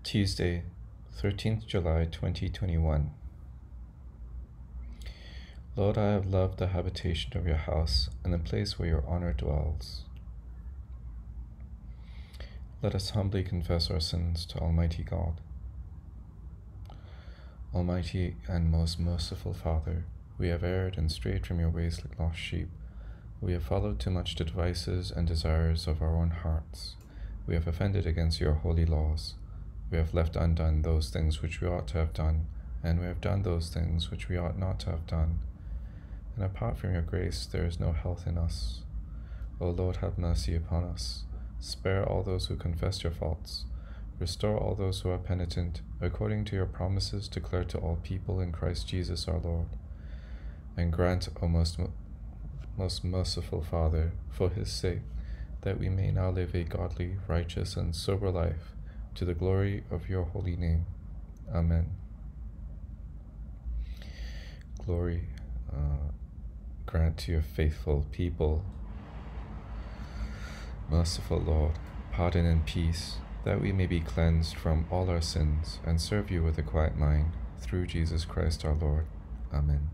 Tuesday, 13th July 2021. Lord, I have loved the habitation of your house and the place where your honor dwells. Let us humbly confess our sins to Almighty God. Almighty and most merciful Father, we have erred and strayed from your ways like lost sheep. We have followed too much the devices and desires of our own hearts. We have offended against your holy laws. We have left undone those things which we ought to have done, and we have done those things which we ought not to have done. And apart from your grace, there is no health in us. O Lord, have mercy upon us. Spare all those who confess your faults. Restore all those who are penitent, according to your promises declared to all people in Christ Jesus our Lord. And grant, O most merciful Father, for his sake, that we may now live a godly, righteous, and sober life, to the glory of your holy name. Amen. Glory grant to your faithful people. Merciful Lord, pardon and peace, that we may be cleansed from all our sins and serve you with a quiet mind, through Jesus Christ our Lord. Amen.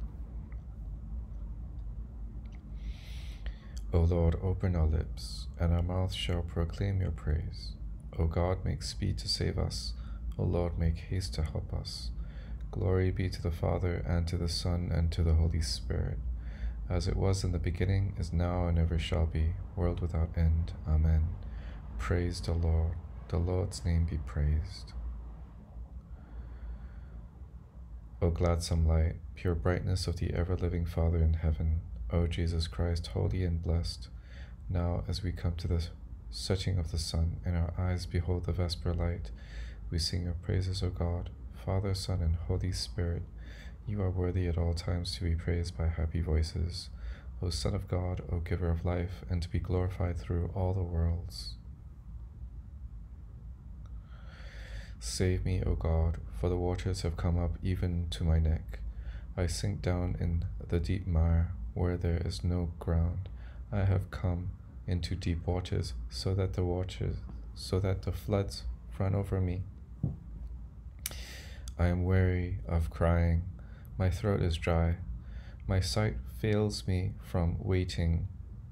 O Lord, open our lips, and our mouth shall proclaim your praise. O God, make speed to save us. O Lord, make haste to help us. Glory be to the Father, and to the Son, and to the Holy Spirit, as it was in the beginning, is now, and ever shall be, world without end. Amen. Praise the Lord. The Lord's name be praised. O gladsome light, pure brightness of the ever-living Father in heaven, O Jesus Christ, holy and blessed, now as we come to the setting of the sun, and our eyes behold the vesper light, we sing your praises, O God, Father, Son, and Holy Spirit. You are worthy at all times to be praised by happy voices, O Son of God, O Giver of life, and to be glorified through all the worlds. Save me, O God, for the waters have come up even to my neck. I sink down in the deep mire, where there is no ground. I have come into deep waters, so that the floods run over me. I am weary of crying. My throat is dry. My sight fails me from waiting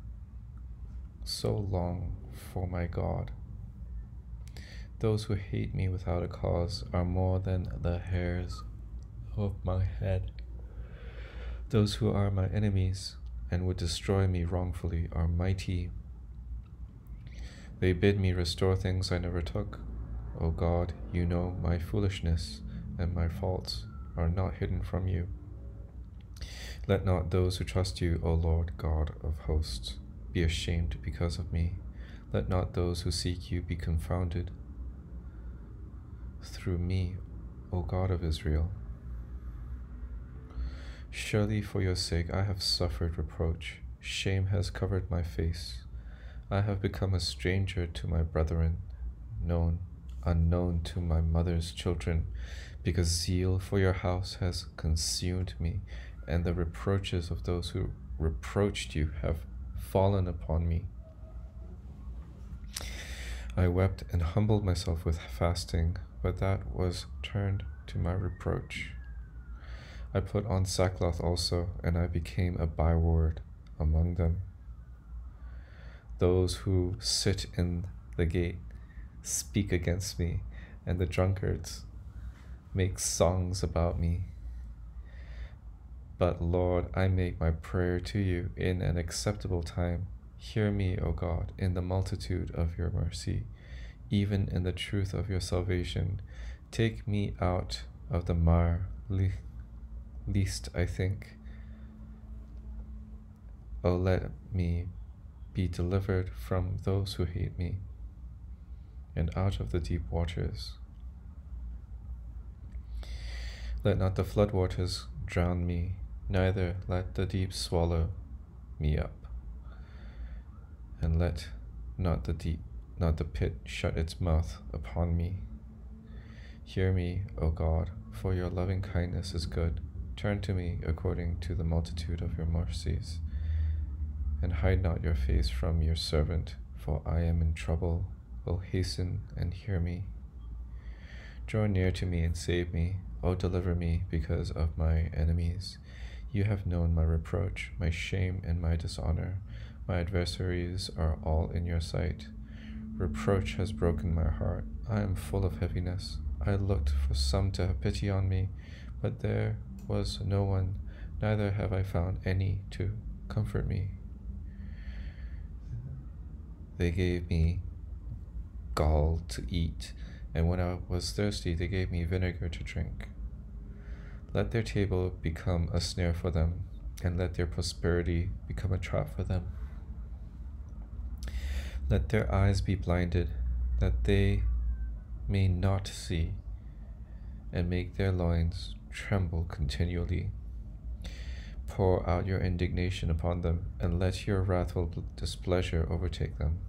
so long for my God. Those who hate me without a cause are more than the hairs of my head. Those who are my enemies and would destroy me wrongfully are mighty. They bid me restore things I never took. O God, you know my foolishness, and my faults are not hidden from you. Let not those who trust you, O Lord God of hosts, be ashamed because of me. Let not those who seek you be confounded through me, O God of Israel. Surely for your sake I have suffered reproach. Shame has covered my face. I have become a stranger to my brethren, unknown to my mother's children, because zeal for your house has consumed me, and the reproaches of those who reproached you have fallen upon me. I wept and humbled myself with fasting, but that was turned to my reproach. I put on sackcloth also, and I became a byword among them. Those who sit in the gate speak against me, and the drunkards make songs about me. But Lord, I make my prayer to you in an acceptable time. Hear me, O God, in the multitude of your mercy, even in the truth of your salvation. Take me out of the mire, least I think. O let me be delivered from those who hate me, and out of the deep waters. Let not the flood waters drown me, neither let the deep swallow me up, and let not the pit shut its mouth upon me. Hear me, O God, for your loving kindness is good. Turn to me according to the multitude of your mercies, and hide not your face from your servant, for I am in trouble. O hasten and hear me. Draw near to me and save me. O deliver me because of my enemies. You have known my reproach, my shame, and my dishonor. My adversaries are all in your sight. Reproach has broken my heart. I am full of heaviness. I looked for some to have pity on me, but there was no one, neither have I found any to comfort me. They gave me gall to eat, and when I was thirsty, they gave me vinegar to drink. Let their table become a snare for them, and let their prosperity become a trap for them. Let their eyes be blinded, that they may not see, and make their loins tremble continually. Pour out your indignation upon them, and let your wrathful displeasure overtake them.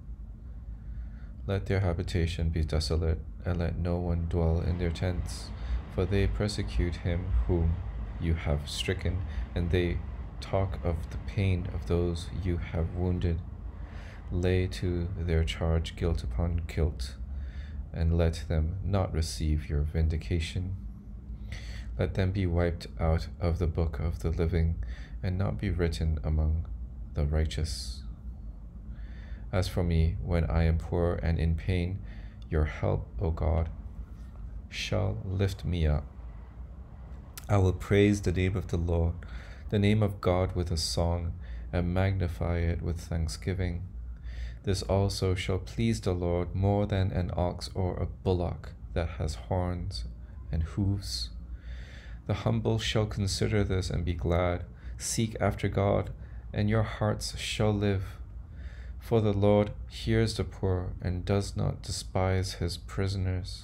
Let their habitation be desolate, and let no one dwell in their tents, for they persecute him whom you have stricken, and they talk of the pain of those you have wounded. Lay to their charge guilt upon guilt, and let them not receive your vindication. Let them be wiped out of the book of the living, and not be written among the righteous. As for me, when I am poor and in pain, your help, O God, shall lift me up. I will praise the name of the Lord, the name of God with a song, and magnify it with thanksgiving. This also shall please the Lord more than an ox or a bullock that has horns and hooves. The humble shall consider this and be glad. Seek after God, and your hearts shall live. For the Lord hears the poor and does not despise his prisoners.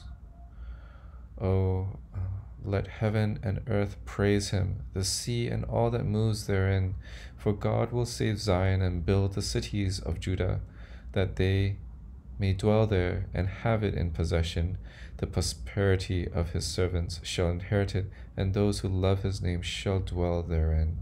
Let heaven and earth praise him, the sea and all that moves therein. For God will save Zion and build the cities of Judah, that they may dwell there and have it in possession. The prosperity of his servants shall inherit it, and those who love his name shall dwell therein.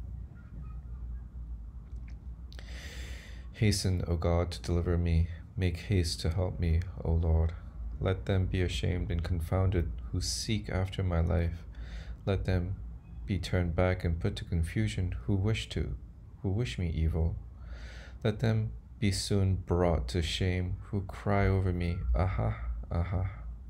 Hasten, O God, to deliver me. Make haste to help me, O Lord. Let them be ashamed and confounded who seek after my life. Let them be turned back and put to confusion who wish me evil. Let them be soon brought to shame who cry over me, Aha, aha.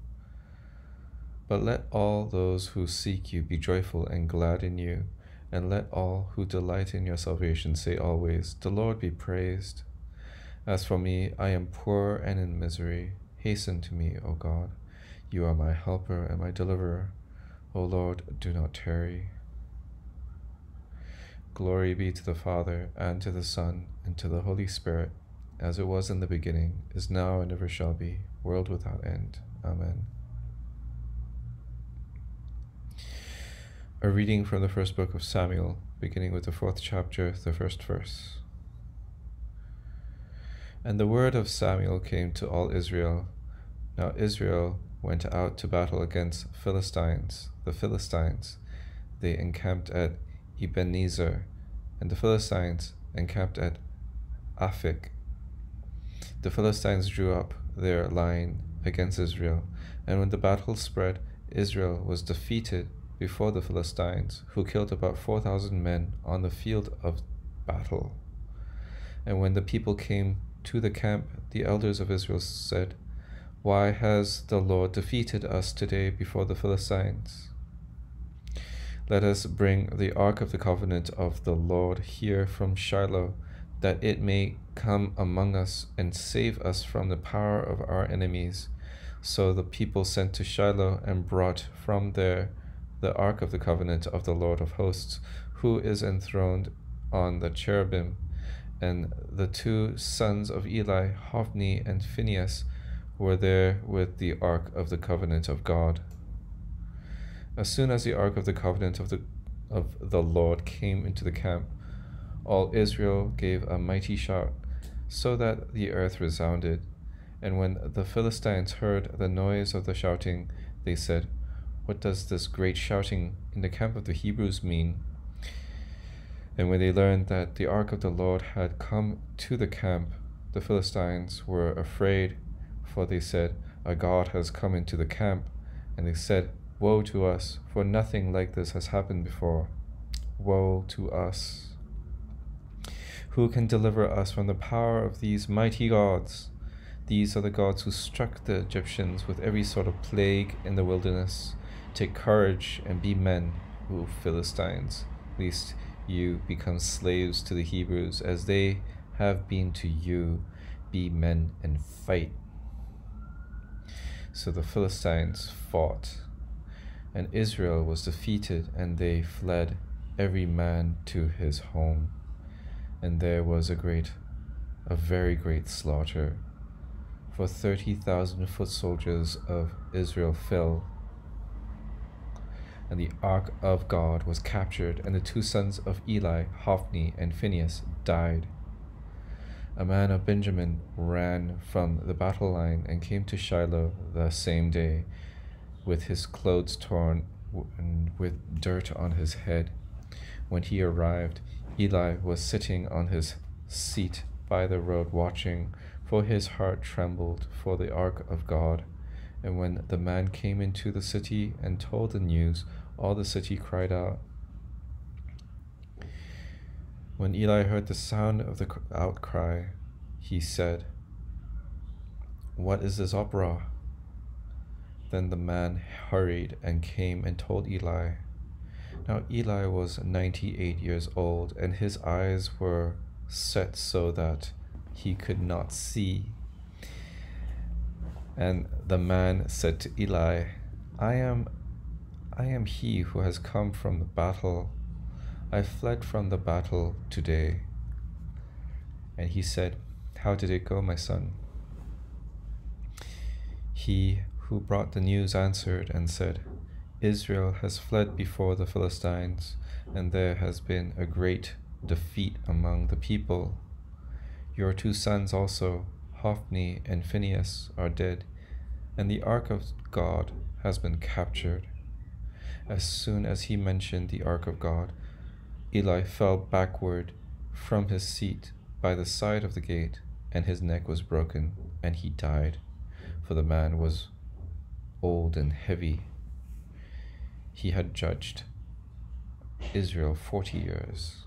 But let all those who seek you be joyful and glad in you, and let all who delight in your salvation say always, The Lord be praised. As for me, I am poor and in misery. Hasten to me, O God. You are my helper and my deliverer. O Lord, do not tarry. Glory be to the Father, and to the Son, and to the Holy Spirit, as it was in the beginning, is now, and ever shall be, world without end. Amen. A reading from the first book of Samuel, beginning with the 4th chapter, the 1st verse. And the word of Samuel came to all Israel. Now Israel went out to battle against the Philistines. They encamped at Ebenezer, and the Philistines encamped at Aphek. The Philistines drew up their line against Israel, and when the battle spread, Israel was defeated before the Philistines, who killed about 4,000 men on the field of battle. And when the people came to the camp, the elders of Israel said, Why has the Lord defeated us today before the Philistines? Let us bring the ark of the covenant of the Lord here from Shiloh, that it may come among us and save us from the power of our enemies. So the people sent to Shiloh and brought from there the ark of the covenant of the Lord of hosts, who is enthroned on the cherubim. And the 2 sons of Eli, Hophni and Phinehas, were there with the ark of the covenant of God. As soon as the ark of the covenant of the Lord came into the camp, all Israel gave a mighty shout, so that the earth resounded. And when the Philistines heard the noise of the shouting, they said, What does this great shouting in the camp of the Hebrews mean? And when they learned that the ark of the Lord had come to the camp, the Philistines were afraid, for they said, Our God has come into the camp. And they said, Woe to us, for nothing like this has happened before. Woe to us! Who can deliver us from the power of these mighty gods? These are the gods who struck the Egyptians with every sort of plague in the wilderness. Take courage and be men, O Philistines, lest you become slaves to the Hebrews, as they have been to you. Be men and fight. So the Philistines fought, and Israel was defeated, and they fled, every man to his home. And there was a very great slaughter, for 30,000 foot soldiers of Israel fell. And the ark of God was captured, and the two sons of Eli, Hophni and Phinehas, died. A man of Benjamin ran from the battle line and came to Shiloh the same day, with his clothes torn and with dirt on his head. When he arrived, Eli was sitting on his seat by the road watching, for his heart trembled for the ark of God. And when the man came into the city and told the news, all the city cried out. When Eli heard the sound of the outcry, he said, What is this uproar? Then the man hurried and came and told Eli. Now Eli was 98 years old, and his eyes were set so that he could not see. And the man said to Eli, I am he who has come from the battle. I fled from the battle today. And he said, How did it go, my son? He who brought the news answered and said, Israel has fled before the Philistines, and there has been a great defeat among the people. Your two sons also, Hophni and Phinehas, are dead, and the ark of God has been captured. As soon as he mentioned the ark of God, Eli fell backward from his seat by the side of the gate, and his neck was broken, and he died, for the man was old and heavy. He had judged Israel 40 years.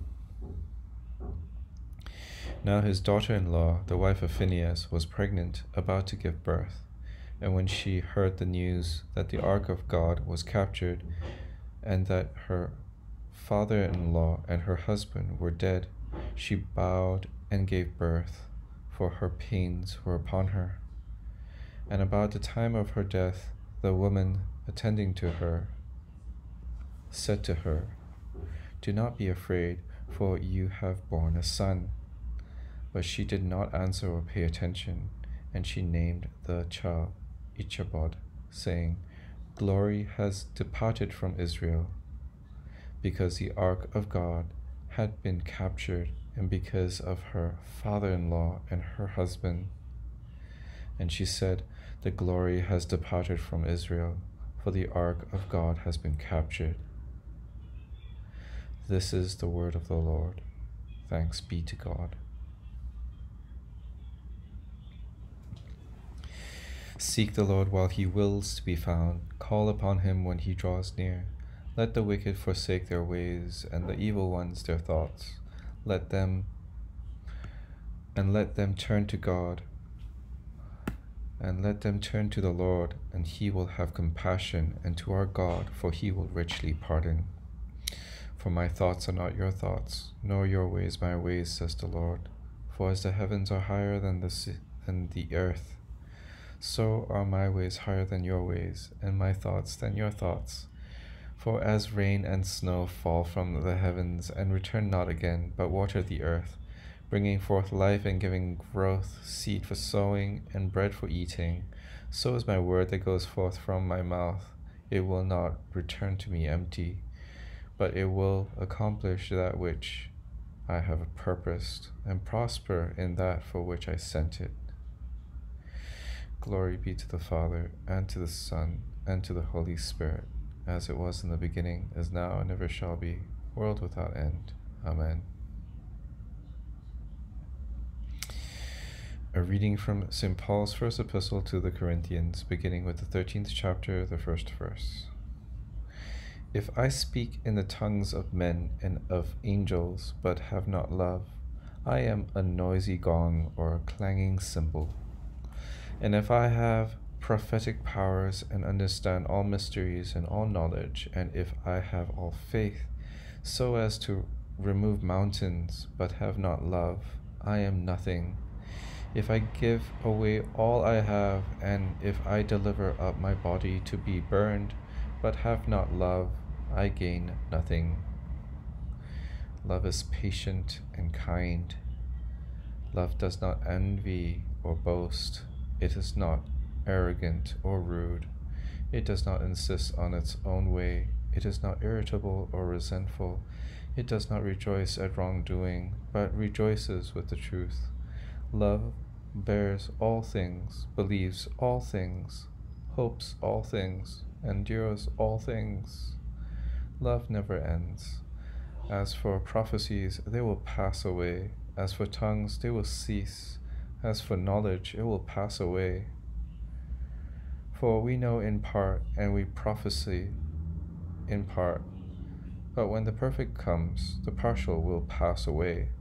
Now his daughter-in-law, the wife of Phinehas, was pregnant, about to give birth. And when she heard the news that the ark of God was captured, and that her father-in-law and her husband were dead, she bowed and gave birth, for her pains were upon her. And about the time of her death, the woman attending to her said to her, Do not be afraid, for you have borne a son. But she did not answer or pay attention, and she named the child Ichabod, saying, Glory has departed from Israel, because the ark of God had been captured, and because of her father-in-law and her husband. And she said, The glory has departed from Israel, for the ark of God has been captured. This is the word of the Lord. Thanks be to God. Seek the Lord while he wills to be found. Call upon him when he draws near. Let the wicked forsake their ways, and the evil ones their thoughts. Let them turn to God, and let them turn to the Lord, and he will have compassion, and to our God, for he will richly pardon. For my thoughts are not your thoughts, nor your ways my ways, says the Lord. For as the heavens are higher than the earth, so are my ways higher than your ways, and my thoughts than your thoughts. For as rain and snow fall from the heavens, and return not again, but water the earth, bringing forth life and giving growth, seed for sowing, and bread for eating, so is my word that goes forth from my mouth. It will not return to me empty, but it will accomplish that which I have purposed, and prosper in that for which I sent it. Glory be to the Father, and to the Son, and to the Holy Spirit, as it was in the beginning, is now, and ever shall be, world without end. Amen. A reading from St. Paul's first epistle to the Corinthians, beginning with the 13th chapter, the first verse. If I speak in the tongues of men and of angels, but have not love, I am a noisy gong or a clanging cymbal. And if I have prophetic powers and understand all mysteries and all knowledge, and if I have all faith, so as to remove mountains, but have not love, I am nothing. If I give away all I have, and if I deliver up my body to be burned, but have not love, I gain nothing. Love is patient and kind. Love does not envy or boast. It is not arrogant or rude. It does not insist on its own way. It is not irritable or resentful. It does not rejoice at wrongdoing, but rejoices with the truth. Love bears all things, believes all things, hopes all things, endures all things. Love never ends. As for prophecies, they will pass away. As for tongues, they will cease. As for knowledge, it will pass away. For we know in part, and we prophesy in part. But when the perfect comes, the partial will pass away.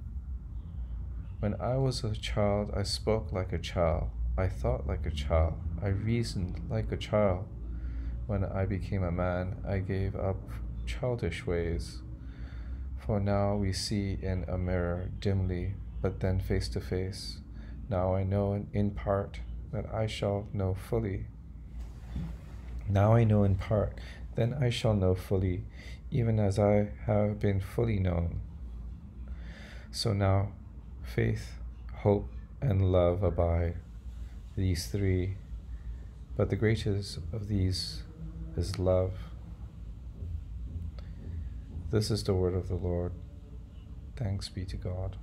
When I was a child, I spoke like a child. I thought like a child. I reasoned like a child. When I became a man, I gave up childish ways. For now we see in a mirror dimly, but then face to face. Now I know in part, that I shall know fully. Now I know in part, then I shall know fully, even as I have been fully known. So now, faith, hope, and love abide, these three, but the greatest of these is love. This is the word of the Lord. Thanks be to God.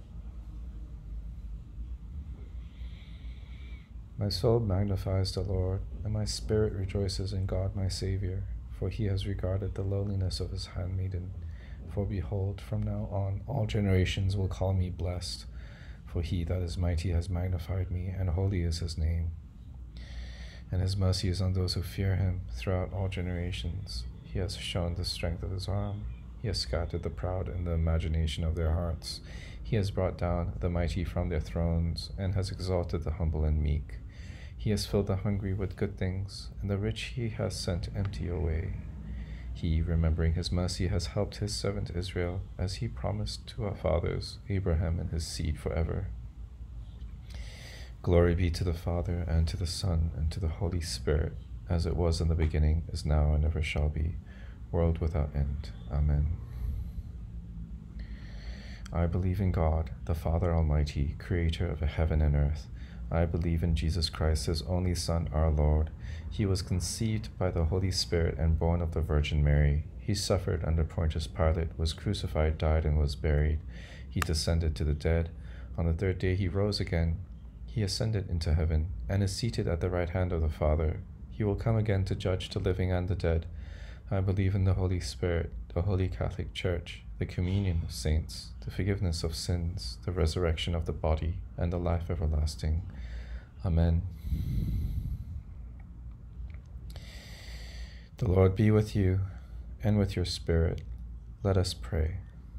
My soul magnifies the Lord, and my spirit rejoices in God my Saviour, for he has regarded the lowliness of his handmaiden. For behold, from now on all generations will call me blessed. For he that is mighty has magnified me, and holy is his name. And his mercy is on those who fear him throughout all generations. He has shown the strength of his arm. He has scattered the proud in the imagination of their hearts. He has brought down the mighty from their thrones, and has exalted the humble and meek. He has filled the hungry with good things, and the rich he has sent empty away. He, remembering his mercy, has helped his servant Israel, as he promised to our fathers, Abraham and his seed forever. Glory be to the Father, and to the Son, and to the Holy Spirit, as it was in the beginning, is now, and ever shall be, world without end. Amen. I believe in God, the Father Almighty, creator of heaven and earth. I believe in Jesus Christ, his only Son, our Lord. He was conceived by the Holy Spirit and born of the Virgin Mary. He suffered under Pontius Pilate, was crucified, died, and was buried. He descended to the dead. On the third day he rose again. He ascended into heaven, and is seated at the right hand of the Father. He will come again to judge the living and the dead. I believe in the Holy Spirit, the Holy Catholic Church, the communion of saints, the forgiveness of sins, the resurrection of the body, and the life everlasting. Amen. The Lord be with you, and with your spirit. Let us pray.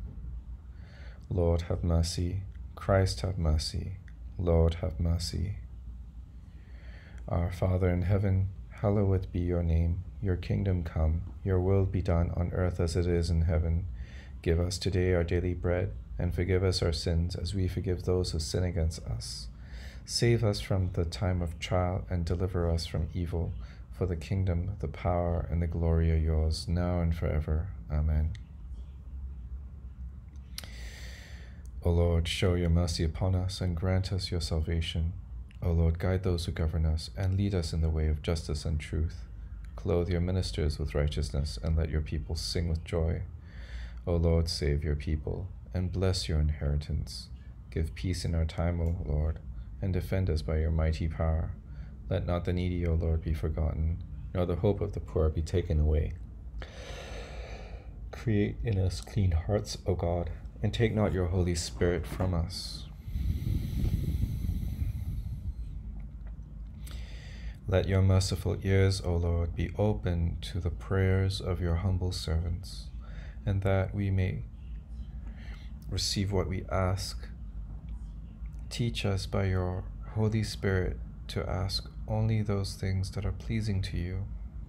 Lord, have mercy. Christ, have mercy. Lord, have mercy. Our Father in heaven, hallowed be your name. Your kingdom come, your will be done on earth as it is in heaven. Give us today our daily bread, and forgive us our sins as we forgive those who sin against us. Save us from the time of trial, and deliver us from evil. For the kingdom, the power, and the glory are yours, now and forever. Amen. O Lord, show your mercy upon us, and grant us your salvation. O Lord, guide those who govern us, and lead us in the way of justice and truth. Clothe your ministers with righteousness, and let your people sing with joy. O Lord, save your people, and bless your inheritance. Give peace in our time, O Lord, and defend us by your mighty power. Let not the needy, O Lord, be forgotten, nor the hope of the poor be taken away. Create in us clean hearts, O God, and take not your Holy Spirit from us. Let your merciful ears, O Lord, be open to the prayers of your humble servants, and that we may receive what we ask. Teach us by your Holy Spirit to ask only those things that are pleasing to you.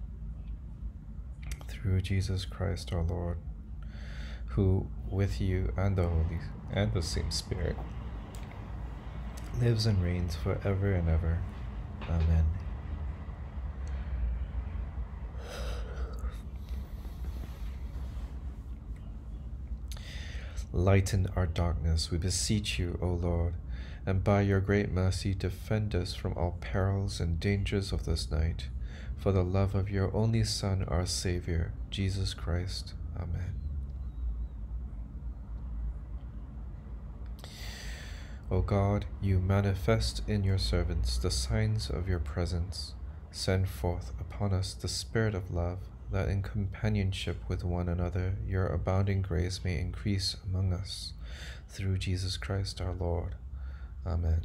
Through Jesus Christ our Lord, who with you and the same Spirit lives and reigns forever and ever. Amen. Lighten our darkness, we beseech you, O Lord, and by your great mercy defend us from all perils and dangers of this night, for the love of your only Son, our Saviour, Jesus Christ. Amen. O God, you manifest in your servants the signs of your presence. Send forth upon us the Spirit of love, that in companionship with one another your abounding grace may increase among us. Through Jesus Christ our Lord. Amen.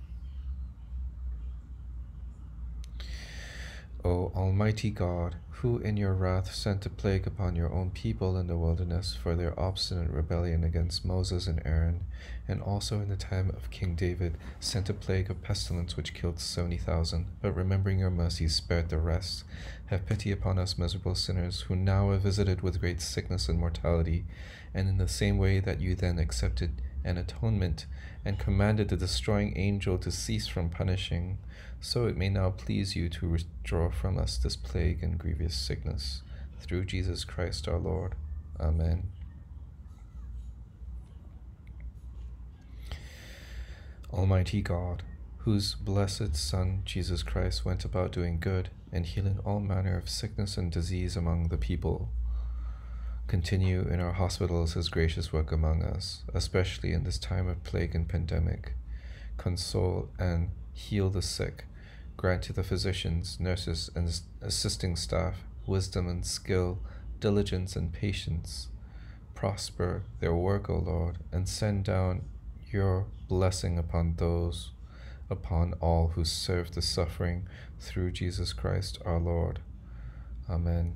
O Almighty God, who in your wrath sent a plague upon your own people in the wilderness for their obstinate rebellion against Moses and Aaron, and also in the time of King David sent a plague of pestilence which killed 70,000, but remembering your mercies spared the rest, have pity upon us miserable sinners, who now are visited with great sickness and mortality, and in the same way that you then accepted an atonement and commanded the destroying angel to cease from punishing, so it may now please you to withdraw from us this plague and grievous sickness. Through Jesus Christ our Lord. Amen. Almighty God, whose blessed Son, Jesus Christ, went about doing good and healing all manner of sickness and disease among the people, continue in our hospitals his gracious work among us, especially in this time of plague and pandemic. Console and heal the sick. Grant to the physicians, nurses, and assisting staff wisdom and skill, diligence and patience. Prosper their work, O Lord, and send down your blessing upon all who serve the suffering, through Jesus Christ our Lord. Amen.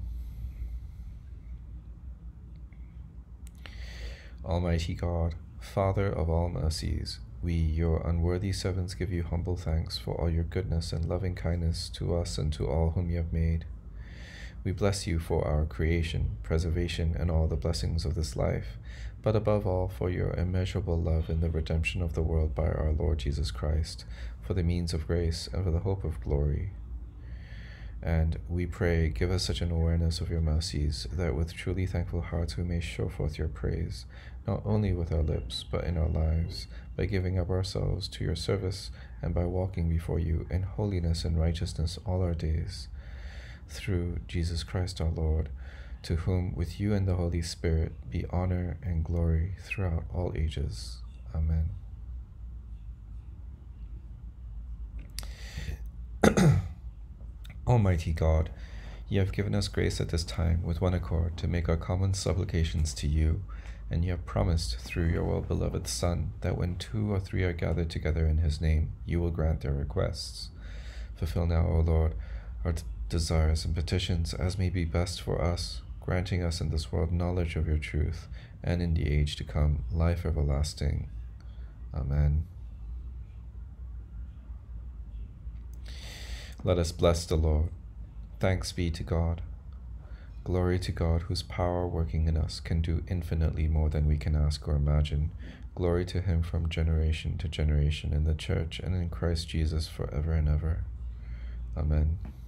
Almighty God, Father of all mercies, we, your unworthy servants, give you humble thanks for all your goodness and loving kindness to us and to all whom you have made. We bless you for our creation, preservation, and all the blessings of this life, but above all for your immeasurable love in the redemption of the world by our Lord Jesus Christ, for the means of grace and for the hope of glory. And we pray, give us such an awareness of your mercies, that with truly thankful hearts we may show forth your praise, not only with our lips, but in our lives, by giving up ourselves to your service, and by walking before you in holiness and righteousness all our days. Through Jesus Christ our Lord, to whom with you and the Holy Spirit be honor and glory throughout all ages. Amen. Almighty God, you have given us grace at this time with one accord to make our common supplications to you, and you have promised through your well-beloved Son that when 2 or 3 are gathered together in his name, you will grant their requests. Fulfill now, O Lord, our desires and petitions as may be best for us, granting us in this world knowledge of your truth, and in the age to come, life everlasting. Amen. Let us bless the Lord. Thanks be to God. Glory to God, whose power working in us can do infinitely more than we can ask or imagine. Glory to him from generation to generation in the Church and in Christ Jesus forever and ever. Amen.